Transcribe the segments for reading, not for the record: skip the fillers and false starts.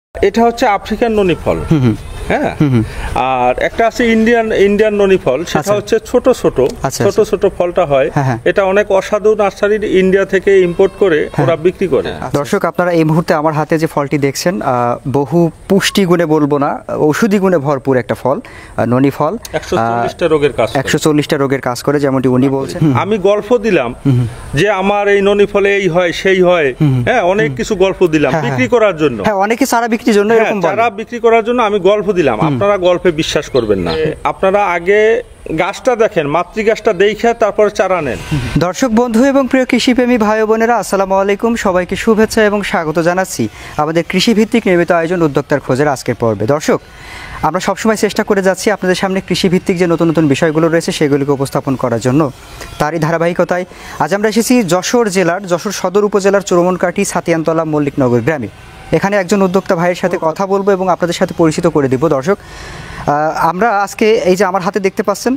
এটা হচ্ছে আফ্রিকান ননি ফল। হ্যাঁ, আর একটা আছে ইন্ডিয়ান ননি ফল, সেটা হচ্ছে ছোট ছোট ফলটা হয়। এটা অনেক অসাধু নার্সারির ইন্ডিয়া থেকে ইম্পোর্ট করে ওরা বিক্রি করে। দর্শক, আপনারা এই মুহূর্তে আমার হাতে যে ফলটি দেখছেন, বহু পুষ্টি গুণে বলবো না, ঔষধি গুণে ভরপুর একটা ফল, ননি ফল। 140টা রোগের কাজ করে, যেমনটি উনি বলছেন। আমি গল্প দিলাম যে আমার এই ননি ফলে এই হয় সেই হয়, হ্যাঁ, অনেক কিছু গল্প দিলাম বিক্রি করার জন্য। হ্যাঁ, অনেকে চারা বিক্রির জন্য এরকম বলে। চারা বিক্রি করার জন্য আমি গল্প দিলাম, আপনারা গল্পে বিশ্বাস করবেন না। আপনারা আগে গাছটা দেখেন, মাতৃ গাছটা দেখে তারপর চারা নেন। দর্শক বন্ধু এবং প্রিয় কৃষিপ্রেমী ভাই বোনেরা, আসসালামু আলাইকুম। সবাইকে শুভেচ্ছা এবং স্বাগত জানাচ্ছি আমাদের কৃষিভিত্তিক নিয়মিত আয়োজন উদ্যোক্তার খোঁজের আজকের পর্বে। দর্শক, আমরা সবসময় চেষ্টা করে যাচ্ছি আপনাদের সামনে কৃষিভিত্তিক যে নতুন নতুন বিষয়গুলো রয়েছে সেগুলিকে উপস্থাপন করার জন্য। তারই ধারাবাহিকতায় আজ আমরা এসেছি যশোর সদর উপজেলার চুরমনকাঠি ছাতিয়ানতলা মল্লিকনগর গ্রামে। এখানে একজন উদ্যোক্তা ভাইয়ের সাথে কথা বলবো এবং আপনাদের সাথে পরিচিত করে দিব। দর্শক, আমরা আজকে এই যে আমার হাতে দেখতে পাচ্ছেন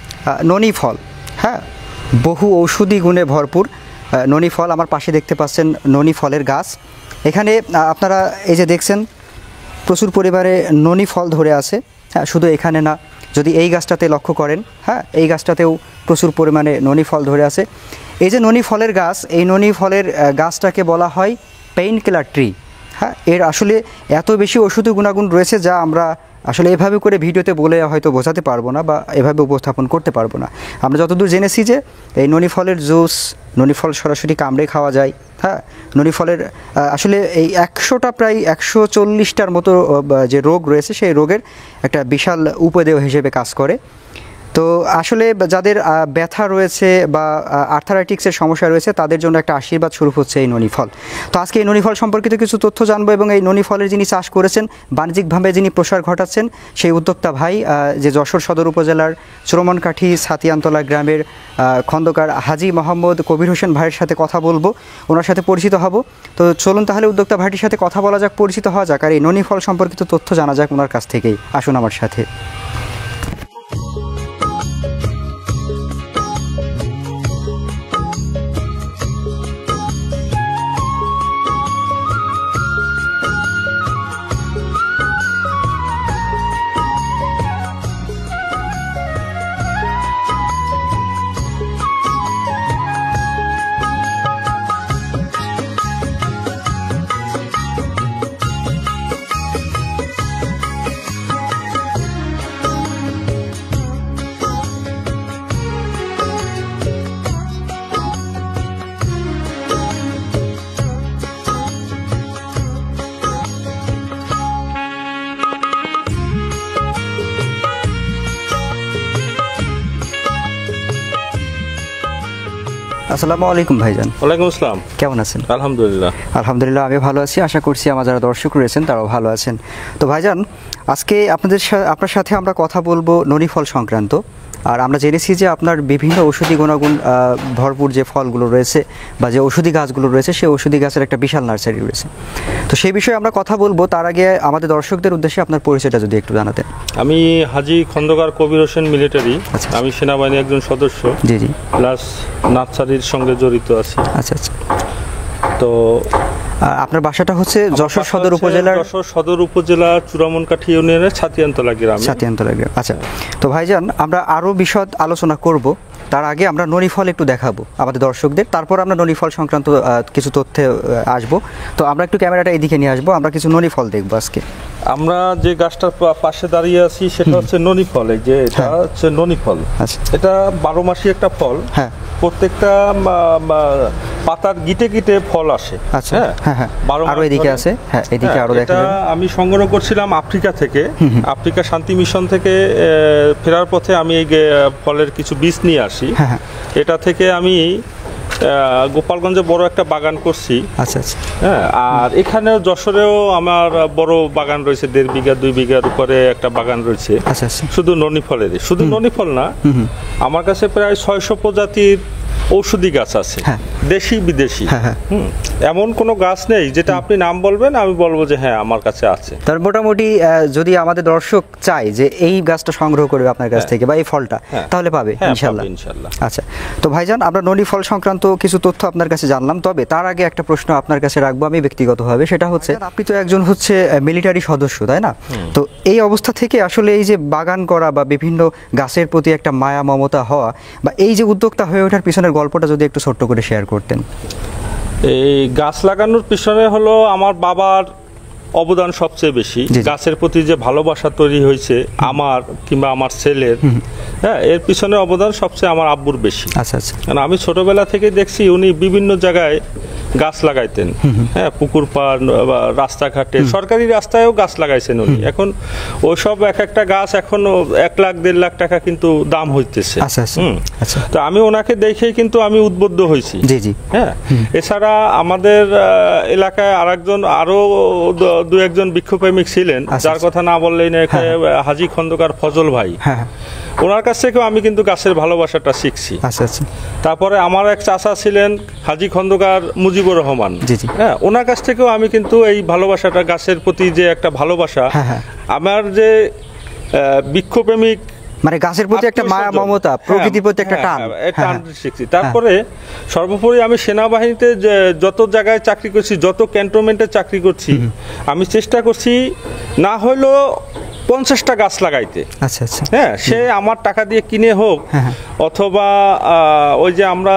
ননি ফল, হ্যাঁ, বহু ঔষধি গুণে ভরপুর ননি ফল। আমার পাশে দেখতে পাচ্ছেন ননি ফলের গাছ। এখানে আপনারা এই যে দেখছেন প্রচুর পরিমাণে ননি ফল ধরে আছে। হ্যাঁ, শুধু এখানে না, যদি এই গাছটাতে লক্ষ্য করেন, হ্যাঁ, এই গাছটাতেও প্রচুর পরিমাণে ননি ফল ধরে আছে। এই যে ননি ফলের গাছ, এই ননি ফলের গাছটাকে বলা হয় পেইন কিলার ট্রি। হ্যাঁ, এর আসলে এত বেশি ওষুধি গুণাগুণ রয়েছে যা আমরা আসলে এভাবে করে ভিডিওতে বলে হয়তো বোঝাতে পারবো না বা এভাবে উপস্থাপন করতে পারবো না। আমরা যতদূর জেনেছি যে এই ননি ফলের জুস, ননি ফল সরাসরি কামড়ে খাওয়া যায়। হ্যাঁ, ননি ফলের আসলে এই 100টা প্রায় 140টার মতো যে রোগ রয়েছে সেই রোগের একটা বিশাল উপদেয় হিসেবে কাজ করে। তো আসলে যাদের ব্যথা রয়েছে বা আর্থারাইটিক্সের সমস্যা রয়েছে তাদের জন্য একটা আশীর্বাদ স্বরূপ হচ্ছে এই ননি ফল। তো আজকে এই ননি ফল সম্পর্কিত কিছু তথ্য জানবো এবং এই ননি ফলের যিনি চাষ করেছেন, বাণিজ্যিকভাবে যিনি প্রসার ঘটাচ্ছেন, সেই উদ্যোক্তা ভাই যে যশোর সদর উপজেলার চুরমনকাঠি ছাতিয়ানতলা গ্রামের খন্দকার হাজী মোহাম্মদ কবির হোসেন ভাইয়ের সাথে কথা বলবো, ওনার সাথে পরিচিত হব। তো চলুন তাহলে উদ্যোক্তা ভাইটির সাথে কথা বলা যাক, পরিচিত হওয়া যাক, আর এই ননি ফল সম্পর্কিত তথ্য জানা যাক ওনার কাছ থেকেই। আসুন আমার সাথে। আসসালামু আলাইকুম ভাইজান। ওয়ালাইকুম আসসালাম। কেমন আছেন? আলহামদুলিল্লাহ, আমি ভালো আছি। আশা করছি আমার যারা দর্শক রয়েছেন তারাও ভালো আছেন। তো ভাইজান, আজকে আপনার সাথে আমরা কথা বলবো ননি ফল সংক্রান্ত। আর আমরা জেনেছি যে আপনার বিভিন্ন ঔষধি গুণাগুণ ভরপুর যে ফলগুলো রয়েছে বা যে ঔষধি গাছগুলো রয়েছে সেই ঔষধি গাছের একটা বিশাল নার্সারি রয়েছে। তো সেই বিষয়ে আমরা কথা বলবো। তার আগে আমাদের দর্শকদের উদ্দেশ্যে আপনার পরিচয়টা যদি একটু জানাতেন। আমি হাজী খন্দকার কবির হোসেন মিলিটারি। আমি সেনাবাহিনীর একজন সদস্য। জি জি। প্লাস নার্সারির সঙ্গে জড়িত আছি। আচ্ছা আচ্ছা। তো আপনার বাসাটা হচ্ছে যশোর সদর উপজেলা চুরমনকাঠি ইউনিয়নের ছাতিয়ানতলা গ্রাম। আচ্ছা, তো ভাইজান আমরা আরও বিশদ আলোচনা করব। তার আগে আমরা ননি ফল একটু দেখাবো আমাদের দর্শকদের, তারপর আমরা ননি ফল সংক্রান্ত কিছু তথ্যে আসবো। তো আমরা একটু ক্যামেরাটা এদিকে নিয়ে আসবো, আমরা কিছু ননি ফল দেখবো আজকে। আমরা যে গাছটার পাশে দাঁড়িয়ে আছি সেটা হচ্ছে ননি ফল। এই যে এটা হচ্ছে ননি ফল। আচ্ছা, এটা 12 মাসি একটা ফল। হ্যাঁ, প্রত্যেকটা পাতার গিটে গিটে ফল আসে। আচ্ছা, হ্যাঁ হ্যাঁ, আরো এদিকে আছে। হ্যাঁ, এদিকে আরো দেখা যায়। আমি সংগ্রহ করছিলাম আফ্রিকা থেকে, আফ্রিকা শান্তি মিশন থেকে। ফেরার পথে আমি এই ফলের কিছু বীজ নিয়ে আসি। এটা থেকে আমি গোপালগঞ্জে বড় একটা বাগান করছি। আচ্ছা আচ্ছা। হ্যাঁ, আর এখানেও যশোরেও আমার বড় বাগান রয়েছে, 1.5 বিঘা 2 বিঘার উপরে একটা বাগান রয়েছে। আচ্ছা আচ্ছা। শুধু ননি ফলেরই, শুধু ননি ফল না, আমার কাছে প্রায় 600 প্রজাতির ঔষধি গাছ আছে, হ্যাঁ। দেশি বিদেশি। হ্যাঁ। এমন কোনো গাছ নেই যেটা আপনি নাম বলবেন আমি বলবো যে হ্যাঁ আমার কাছে আছে। তার মোটামুটি যদি আমাদের দর্শক চায় যে এই গাছটা সংগ্রহ করবে আপনার কাছ থেকে বা এই ফলটা, তাহলে পাবে ইনশাআল্লাহ। আচ্ছা, তো ভাইজান আমরা ননি ফল সংক্রান্ত কিছু তথ্য আপনার কাছে জানলাম, তবে তার আগে একটা প্রশ্ন আপনার কাছে রাখবো আমি ব্যক্তিগতভাবে, সেটা হচ্ছে আপনি তো একজন হচ্ছে মিলিটারি সদস্য, তাই না? তো এই অবস্থা থেকে আসলে এই যে বাগান করা বা বিভিন্ন গাছের প্রতি একটা মায়া মমতা হওয়া বা এই যে উদ্যোক্তা হয়ে ওঠার পিছনের গল্পটা যদি একটু ছোট্ট করে শেয়ার করতেন। এই গাছ লাগানোর পিছনে হলো আমার বাবার অবদান সবচেয়ে বেশি। গাছের প্রতি যে ভালোবাসা তৈরি হয়েছে আমার কিংবা আমার ছেলের, হ্যাঁ, এর পিছনে অবদান সবচেয়ে আমার আব্বুর বেশি। আচ্ছা আচ্ছা। কারণ আমি ছোটবেলা থেকে দেখছি উনি বিভিন্ন জায়গায় গাছ লাগাইতেন, হ্যাঁ, পুকুর পাড় বা রাস্তাঘাটে, সরকারি রাস্তায়ও গাছ লাগাইছেন উনি। এখন ওইসব এক একটা গাছ এখন 1 লাখ 1.5 লাখ টাকা কিন্তু দাম হইতেছে। আচ্ছা। তো আমি ওনাকে দেখেই কিন্তু আমি উদ্বুদ্ধ হয়েছি। জি জি। হ্যাঁ, এছাড়া আমাদের এলাকায় আরো 2-1 বৃক্ষপ্রেমিক ছিলেন, যার কথা না বললেই না, হাজী খন্দকার ফজল ভাই, ওনার কাছ থেকেও আমি কিন্তু গাছের ভালোবাসাটা শিখছি। আচ্ছা আচ্ছা। তারপরে আমার এক চাচা ছিলেন হাজী খন্দকার মুজিবুর রহমান, হ্যাঁ, ওনার কাছ থেকেও আমি কিন্তু এই ভালোবাসাটা, গাছের প্রতি যে একটা ভালোবাসা, আমার যে বৃক্ষপ্রেমিক মানে গাছের প্রতি একটা মায়া মমতা, প্রকৃতির প্রতি একটা টান শিখছি। তারপরে সর্বোপরি আমি সেনাবাহিনীতে যত জায়গায় চাকরি করছি, যত ক্যান্টনমেন্টে চাকরি করছি, আমি চেষ্টা করছি না হলেও 50টা গাছ লাগাইতে। আচ্ছা আচ্ছা। হ্যাঁ, সে আমার টাকা দিয়ে কিনে হোক, অথবা ওই যে আমরা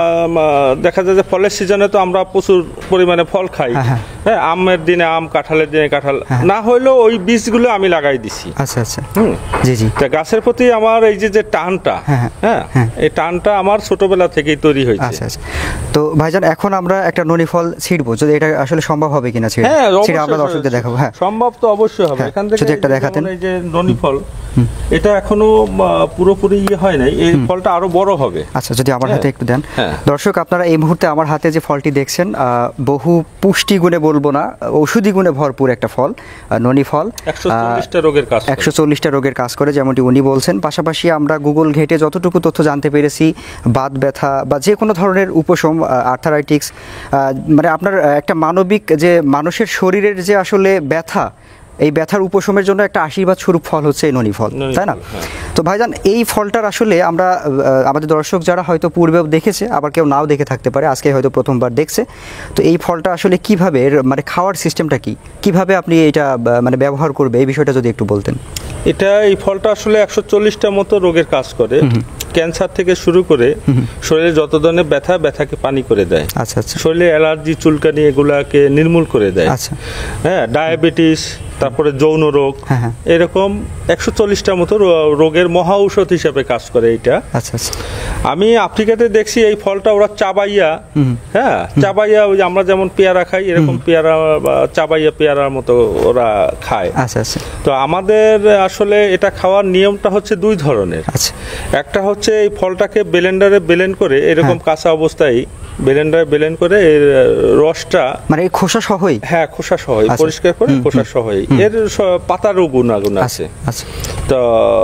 দেখা যায় যে ফলের সিজনে তো আমরা প্রচুর পরিমাণে ফল খাই, হ্যাঁ, আমের দিনে আম, কাঁঠালের দিনে কাঁঠাল, না হলেও ওই বীজগুলো আমি লাগাই দিছি। আচ্ছা আচ্ছা। জি জি। গাছের প্রতি আমার এই যে টানটা, হ্যাঁ, এই টানটা আমার ছোটবেলা থেকেই তৈরি হয়েছে। আচ্ছা আচ্ছা। তো ভাইজান এখন আমরা একটা ননি ফল ছিড়বো, যদি এটা আসলে সম্ভব হবে কিনা ছিড়ে? হ্যাঁ, আমরা দর্শকদের দেখাবো। হ্যাঁ, সম্ভব তো অবশ্যই হবে। এখান থেকে যদি একটা দেখাতেন। এই যে ননি ফল, এটা এখনো পুরোপুরি হয় নাই, এই ফলটা আরো বড় হবে। আচ্ছা, যদি আমার হাতে একটু দেন। দর্শক আপনারা এই মুহূর্তে আমার হাতে যে ফলটি দেখছেন, বহু পুষ্টি গুণে বলবো না, ঔষধি গুণে ভরপুর একটা ফল, ননি ফল। 140টা রোগের কাজ 140টা রোগের কাজ করে, যেমনটি উনি বলছেন। পাশাপাশি আমরা গুগল ঘেটে যতটুকু তথ্য জানতে পেরেছি, বাত ব্যথা বা যে কোনো ধরনের উপশম, আর্থারাইটিক্স, মানে আপনার একটা মানবিক যে মানুষের শরীরের যে আসলে ব্যথা, এই ব্যথার উপশমের জন্য একটা আশীর্বাদ স্বরূপ ফল হচ্ছে এই ননি ফল, তাই না? তো ভাইজান এই ফলটার আসলে আমরা আমাদের দর্শক যারা হয়তো পূর্বেও দেখেছে, আবার কেউ নাও দেখে থাকতে পারে, আজকে হয়তো প্রথমবার দেখছে, তো এই ফলটা আসলে কিভাবে, মানে খাওয়ার সিস্টেমটা কিভাবে আপনি এটা মানে ব্যবহার করবে, এই বিষয়টা যদি একটু বলতেন। এই ফলটা আসলে 140টা মতো রোগের কাজ করে। ক্যান্সার থেকে শুরু করে শরীরে যত ধরনের ব্যথাকে পানি করে দেয়। আচ্ছা আচ্ছা। শরীরে অ্যালার্জি, চুলকানি এগুলাকে নির্মূল করে দেয়। আচ্ছা। হ্যাঁ, ডায়াবেটিস, তারপরে যৌন রোগ, এরকম 140টা মতো রোগের মহা ঔষধ হিসেবে কাজ করে এইটা। আচ্ছা আচ্ছা। আমি আফ্রিকাতে দেখছি এই ফলটা ওরা চাবাইয়া, হ্যাঁ, চাবাইয়া, ওই আমরা যেমন পেয়ারা খাই এরকম পেয়ারা চাবাইয়া পেয়ারার মতো ওরা খায়। আচ্ছা আচ্ছা। তো আমাদের আসলে এটা খাওয়ার নিয়মটা হচ্ছে 2 ধরনের। আচ্ছা। একটা হচ্ছে এই ফলটাকে ব্লেন্ডারে ব্লেন্ড করে, এরকম কাঁচা অবস্থায় ব্লেন্ডারে ব্লেন্ড করে এর রসটা, মানে খোসা সহই, হ্যাঁ, খোসা সহই পরিষ্কার করে, খোসা সহই, এর পাতারও গুণাগুণ আছে। আচ্ছা। তো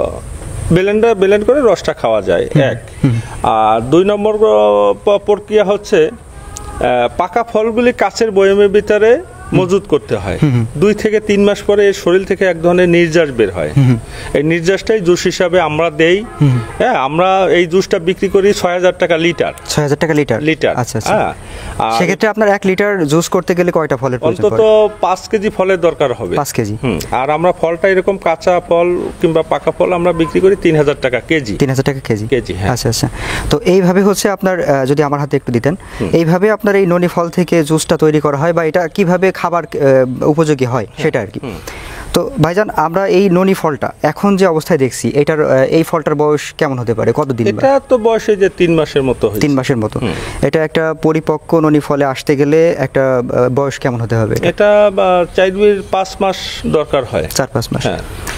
ব্লেন্ড করে রসটা খাওয়া যায়, এক। আর 2 নম্বর প্রক্রিয়া হচ্ছে পাকা ফলগুলি কাচের বয়মের ভিতরে মজুত করতে হয়। 2 থেকে 3 মাস পরে এর শরীর থেকে এক ধরনের নির্যাস বের হয়। এই নির্যাসটাই জুস হিসাবে আমরা দেই। হ্যাঁ, আমরা এই জুসটা বিক্রি করি 6000 টাকা লিটার। 6000 টাকা লিটার। আচ্ছা আচ্ছা। সেক্ষেত্রে আপনার 1 লিটার জুস করতে গেলে কয়টা ফলের প্রয়োজন পড়ে? অন্তত 5 কেজি ফলের দরকার হবে। 5 কেজি। আর আমরা ফলটা এরকম কাঁচা ফল কিংবা পাকা ফল আমরা বিক্রি করি 3000 টাকা কেজি। 3000 টাকা কেজি। হ্যাঁ। আচ্ছা আচ্ছা। তো এইভাবে হচ্ছে আপনার, যদি আমার হাতে একটু দিতেন, এইভাবে আপনার এই ননি ফল থেকে জুসটা তৈরি করা হয় বা এটা কিভাবে খাবার উপযোগী হয় সেটা আর কি। তো ভাইজান আমরা এই ননি ফলটা এখন যে অবস্থায় দেখছি, এটার এই ফলটার বয়স কেমন হতে পারে, কতদিন? এটা তো বয়সে যে 3 মাসের মতো হয়। 3 মাসের মতো। এটা একটা পরিপক্ক ননি ফলে আসতে গেলে একটা বয়স কেমন হতে হবে? এটা 4-5 মাস দরকার হয়। 4-5 মাস।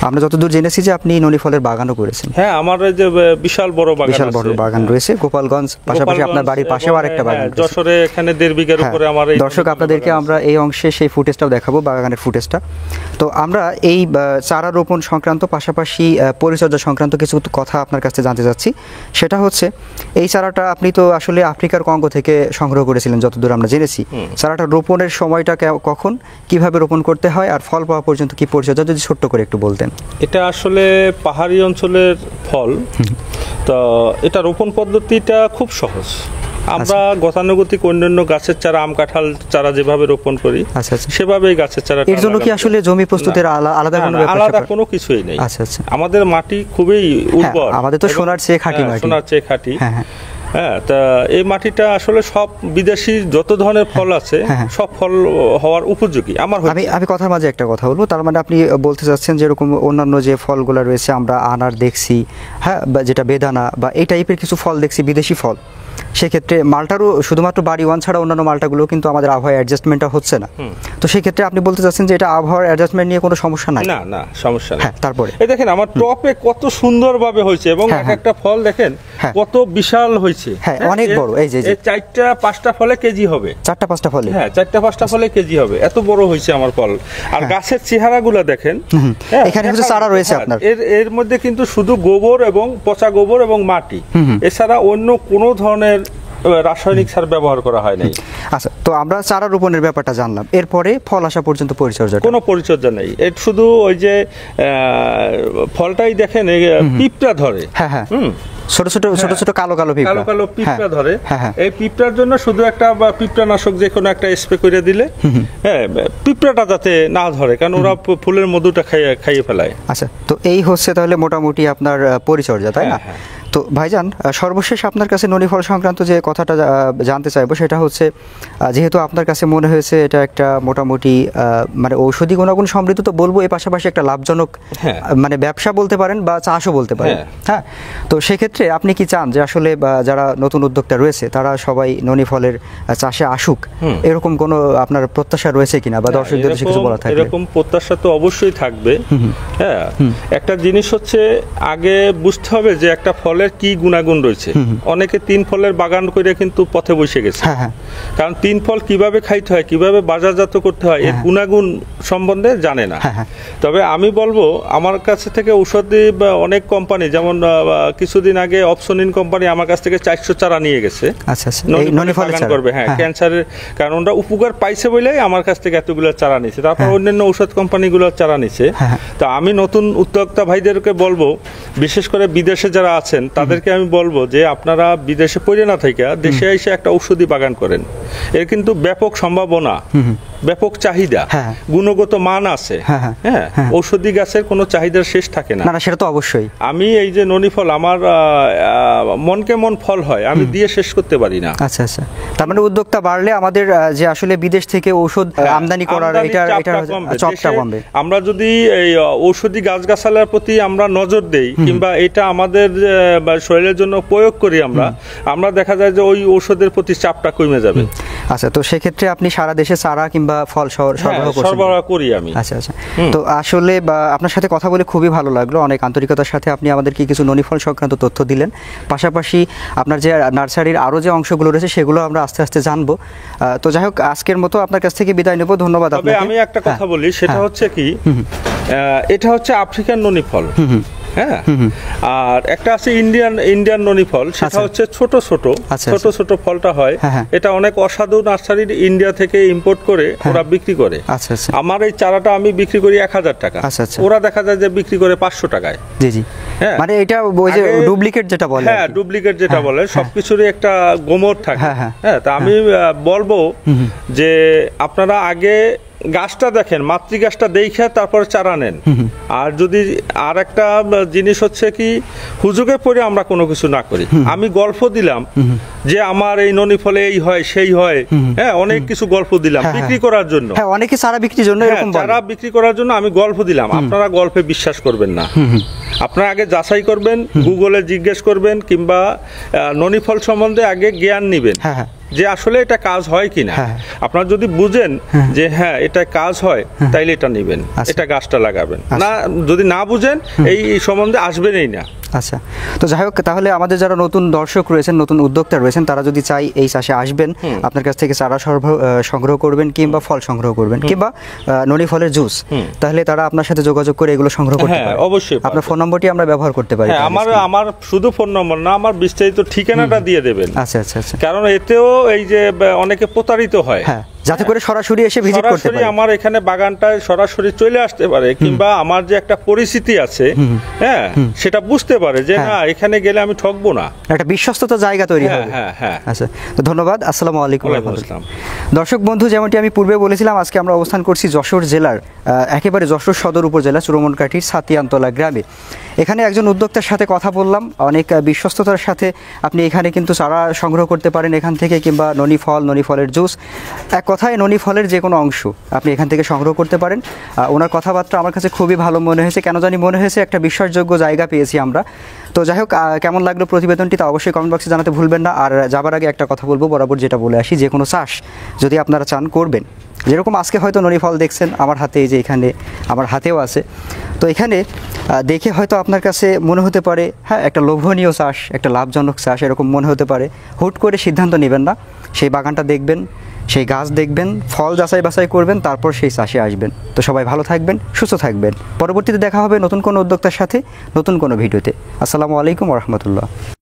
আমরা যতদূর জেনেছি যে আপনি ননি ফলের বাগানও করেছেন। হ্যাঁ, আমার এই যে বিশাল বড় বাগান রয়েছে গোপালগঞ্জ, পাশাপাশি আপনার বাড়ির পাশেও আরেকটা বাগান রয়েছে যশোরে, এখানে 1.5 বিঘার উপরে আমার। এই দর্শক আপনাদেরকে আমরা এই অংশে সেই ফুটেজটাও দেখাবো, বাগানের ফুটেজটা। তো আমরা এই চারা রোপণ সংক্রান্ত পাশাপাশি পরিচর্যা সংক্রান্ত কিছু কথা আপনার কাছে জানতে চাচ্ছি। সেটা হচ্ছে এই চারাটা আপনি তো আসলে আফ্রিকার কঙ্গো থেকে সংগ্রহ করেছিলেন যতদূর আমরা জেনেছি। চারাটা রোপণের সময়টা কখন, কিভাবে রোপণ করতে হয়, আর ফল পাওয়া পর্যন্ত কি পরিচর্যা যদি ছোট্ট করে একটু বলতেন। এটা আসলে পাহাড়ি অঞ্চলের ফল, তো এটা রোপণ পদ্ধতিটা খুব সহজ। আমরা গতানুগতিক অন্যান্য গাছের চারা, আম কাঁঠাল চারা যেভাবে রোপণ করি সেভাবেই গাছের চারা। এর জন্য কি আসলে জমি প্রস্তুতের আলাদা কোনো কিছুই নেই। আমাদের মাটি খুবই উর্বর, আমাদের তো সোনার চেয়ে খাঁটি মাটি, সোনার চেয়ে খাঁটি। হ্যাঁ, তা এই মাটিটা আসলে সব বিদেশি যত ধরনের ফল আছে সব ফল হওয়ার উপযোগী। আমি কথার মাঝে একটা কথা বলবো, তার মানে আপনি বলতে চাচ্ছেন যেরকম অন্যান্য যে ফলগুলো রয়েছে, আমরা আনার দেখছি, হ্যাঁ, বা যেটা বেদানা বা এই টাইপের কিছু ফল দেখছি, বিদেশি ফল, সেক্ষেত্রে মালটারও শুধুমাত্র বাড়ি ওয়ান ছাড়া অন্যান্য মালটাগুলো কিন্তু আমাদের আবহাওয়া অ্যাডজাস্টমেন্টটা হচ্ছে না। তো সেক্ষেত্রে আপনি বলতে চাচ্ছেন যে এটা আবহাওয়ার অ্যাডজাস্টমেন্ট নিয়ে কোনো সমস্যা নাই? না, সমস্যা নেই। তারপরে এই দেখেন আমার টপে কত সুন্দরভাবে হয়েছে, এবং একটা ফল দেখেন কত বিশাল হয়েছে। হ্যাঁ, অনেক বড়। এই যে 4-5টা ফলে কেজি হবে, 4-5টা ফলে, হ্যাঁ 4-5টা ফলে কেজি হবে, এত বড় হয়েছে আমার ফল। আর গাছের চেহারাগুলো দেখেন, এখানে কিছু চারা রয়েছে আপনার, এর মধ্যে কিন্তু শুধু গোবর এবং পচা গোবর এবং মাটি, এছাড়া অন্য কোনো ধরনের রাসায়নিক সার ব্যবহার করা হয় নাই। আচ্ছা, তো আমরা চারা রোপণের ব্যাপারটা জানলাম, এরপরে ফল আসা পর্যন্ত পরিচর্যা? কোনো পরিচর্যা নেই, এর শুধু ওই যে ফলটাই দেখেন পিঁপড়া ধরে। হ্যাঁ, ছোট ছোট কালো পিঁপড়া ধরে। এই পিঁপড়ার জন্য শুধু একটা পিঁপড়ানাশক যে কোনো একটা স্প্রে করে দিলে, হ্যাঁ, পিঁপড়াটা যাতে না ধরে, কারণ ওরা ফুলের মধুটা খাইয়ে ফেলায়। আচ্ছা, তো এই হচ্ছে তাহলে মোটামুটি আপনার পরিচর্যা, তাই না? তো ভাইজান, সর্বশেষ আপনার কাছে ননি ফল সংক্রান্ত যে কথাটা জানতে চাইবো সেটা হচ্ছে, যেহেতু আপনার কাছে মনে হয়েছে এটা একটা মোটামুটি মানে ঔষধি গুণাগুণ সমৃদ্ধ, তো বলবো এর পাশাপাশি একটা লাভজনক মানে ব্যবসা বলতে পারেন বা চাষও বলতে পারেন। হ্যাঁ, তো সেক্ষেত্রে আপনি কি চান যে আসলে যারা নতুন উদ্যোক্তা রয়েছে তারা সবাই ননি ফলের চাষে আসুক, এরকম কোনো আপনার প্রত্যাশা রয়েছে কিনা, বা দর্শকদের কিছু বলা থাকবে? এরকম প্রত্যাশা তো অবশ্যই থাকবে। হ্যাঁ, একটা জিনিস হচ্ছে আগে বুঝতে হবে যে একটা ফলের কি গুণাগুণ রয়েছে। অনেকে 3 ফলের বাগান করে কিন্তু পথে বসে গেছে, কারণ 3 ফল কিভাবে খাইতে হয়, কিভাবে বাজারজাত করতে হয়, এর গুণাগুণ সম্বন্ধে জানে না। তবে আমি বলবো, আমার কাছে থেকে ঔষধি অনেক কোম্পানি, যেমন কিছুদিন আগে অপসনিন কোম্পানি আমার কাছ থেকে 400 চারা নিয়ে গেছে। ননি ফল বাগান করবে, হ্যাঁ, ক্যান্সারের, কারণ ওরা উপকার পাইছে বলেই আমার কাছ থেকে এতগুলো চারা নিচ্ছে। তারপর অন্যান্য ঔষধ কোম্পানিগুলো চারা নিচ্ছে। তো আমি নতুন উদ্যোক্তা ভাইদেরকে বলবো, বিশেষ করে বিদেশে যারা আছেন তাদেরকে আমি বলবো যে আপনারা বিদেশে পড়ে না থেকে দেশে এসে একটা ঔষধি বাগান করেন। এর কিন্তু ব্যাপক সম্ভাবনা, ব্যাপক চাহিদা, গুণগত মান আছে। হ্যাঁ, ঔষধি গাছের কোনো চাহিদার শেষ থাকে না। সেটা তো অবশ্যই। আমি এই যে ননি ফল, আমার মনকে মন ফল হয়, আমি দিয়ে শেষ করতে পারি না। আচ্ছা, তার মানে উদ্যোক্তা বাড়লে আমাদের যে আসলে বিদেশ থেকে ঔষধ আমদানি করার এটা চাপটা কমবে। আমরা যদি এই ঔষধি গাছগাছালার প্রতি আমরা নজর দেই, কিংবা এটা আমাদের শরীরের জন্য প্রয়োগ করি, আমরা দেখা যায় যে ওই ঔষধের প্রতি চাপটা কমে যাবে। আচ্ছা, তো সেক্ষেত্রে আপনি সারা দেশে চারা কিংবা ফল সরবরাহ করি আমি। আচ্ছা, তো আসলে আপনার সাথে কথা বলে খুবই ভালো লাগলো, অনেক আন্তরিকতার সাথে আপনি আমাদেরকে কিছু ননি ফল সংক্রান্ত তথ্য দিলেন। পাশাপাশি আপনার যে নার্সারির আরো যে অংশগুলো রয়েছে সেগুলো আমরা আস্তে আস্তে জানবো। তো যাই হোক, আজকের মতো আপনার কাছ থেকে বিদায় নেব, ধন্যবাদ আপনাকে। আমি একটা কথা বলি, সেটা হচ্ছে কি, এটা হচ্ছে আফ্রিকান ননি ফল। হ্যাঁ, আর একটা আছে ইন্ডিয়ান ননি ফল, সেটা হচ্ছে ছোট ছোট ফলটা হয়। এটা অনেক অসাধু নার্সারি ইন্ডিয়া থেকে ইম্পোর্ট করে ওরা বিক্রি করে। আমার এই চারাটা আমি বিক্রি করি 1000 টাকা, ওরা দেখা যায় যে বিক্রি করে 500 টাকায়। মানে এটা ওই যে ডুপ্লিকেট যেটা বলে, হ্যাঁ, ডুপ্লিকেট যেটা বলে, সবকিছুরই একটা গোমর থাকে। হ্যাঁ, তা আমি বলবো যে আপনারা আগে গাছটা দেখেন, মাতৃগাছটা দেখে তারপরে চারা নেন। আর যদি আর একটা জিনিস হচ্ছে কি, হুজুগে পড়ে আমরা কোনো কিছু না করি। আমি গল্প দিলাম যে আমার এই ননি ফলে এই হয় সেই হয়, হ্যাঁ, অনেক কিছু গল্প দিলাম বিক্রি করার জন্য। অনেকে চারা বিক্রির জন্য, চারা বিক্রি করার জন্য আমি গল্প দিলাম। আপনারা গল্পে বিশ্বাস করবেন না, আপনারা আগে যাচাই করবেন, গুগলে জিজ্ঞেস করবেন, কিংবা ননি ফল সম্বন্ধে আগে জ্ঞান নিবেন। যে আসলে এটা কাজ হয় কিনা। আপনারা যদি বুঝেন যে হ্যাঁ এটা কাজ হয়, তাইলে এটা নেবেন, এটা গাছটা লাগাবেন। না যদি না বুঝেন এই সম্বন্ধে আসবেনই না। আচ্ছা, তো যাই হোক, তাহলে আমাদের যারা নতুন দর্শক রয়েছেন, নতুন উদ্যোক্তা রয়েছেন, তারা যদি চাই এই চাষে আসবেন, আপনার কাছ থেকে চারা সংগ্রহ করবেন কিংবা ফল সংগ্রহ করবেন কিংবা ননি ফলের জুস, তাহলে তারা আপনার সাথে যোগাযোগ করে এগুলো সংগ্রহ করতে পারে। অবশ্যই আপনার ফোন নম্বরটি আমরা ব্যবহার করতে পারি। আমার শুধু ফোন নম্বর না, আমার বিস্তারিত ঠিকানাটা দিয়ে দেবেন। আচ্ছা আচ্ছা আচ্ছা। কারণ এতেও এই যে অনেকে প্রতারিত হয়, যাতে করে সরাসরি এসে ভিজিট করতে পারে, আমার এখানে বাগানটায় সরাসরি চলে আসতে পারে, কিংবা আমার যে একটা পরিস্থিতি আছে হ্যাঁ সেটা বুঝতে পারে যে না এখানে গেলে আমি ঠকবো না, একটা বিশ্বস্ততা জায়গা তৈরি হবে। আচ্ছা, তো ধন্যবাদ। আসসালামু আলাইকুম। দর্শক বন্ধু, যেমনটি আমি পূর্বে বলেছিলাম, আজকে আমরা অবস্থান করছি যশোর জেলার একেবারে যশোর সদর উপজেলা চুরমনকাঠির সাতিয়ানতলা গ্রামে। এখানে একজন উদ্যোক্তার সাথে কথা বললাম, অনেক বিশ্বস্ততার সাথে আপনি এখানে কিন্তু চারা সংগ্রহ করতে পারেন এখান থেকে, কিংবা ননি ফলের জুস, এক কথায় ননি ফলের যে কোনো অংশ আপনি এখান থেকে সংগ্রহ করতে পারেন। ওনার কথাবার্তা আমার কাছে খুবই ভালো মনে হয়েছে, কেন জানি মনে হয়েছে একটা বিশ্বাসযোগ্য জায়গা পেয়েছি আমরা। তো যাই হোক, কেমন লাগলো প্রতিবেদনটি তা অবশ্যই কমেন্ট বক্সে জানাতে ভুলবেন না। আর যাবার আগে একটা কথা বলবো, বরাবর যেটা বলে আসি, যে কোনো চাষ যদি আপনারা চান করবেন, যেরকম আজকে হয়তো ননি ফল দেখছেন আমার হাতে, এই যে এখানে আমার হাতেও আছে, তো এখানে দেখে হয়তো আপনার কাছে মনে হতে পারে হ্যাঁ একটা লোভনীয় চাষ, একটা লাভজনক চাষ, এরকম মনে হতে পারে। হুট করে সিদ্ধান্ত নেবেন না, সেই বাগানটা দেখবেন, সেই গাছ দেখবেন, ফল যাচাই বাছাই করবেন, তারপর সেই চাষে আসবেন। তো সবাই ভালো থাকবেন, সুস্থ থাকবেন। পরবর্তীতে দেখা হবে নতুন কোনো উদ্যোক্তার সাথে, নতুন কোনো ভিডিওতে। আসসালামু আলাইকুম ওয়া রাহমাতুল্লাহ।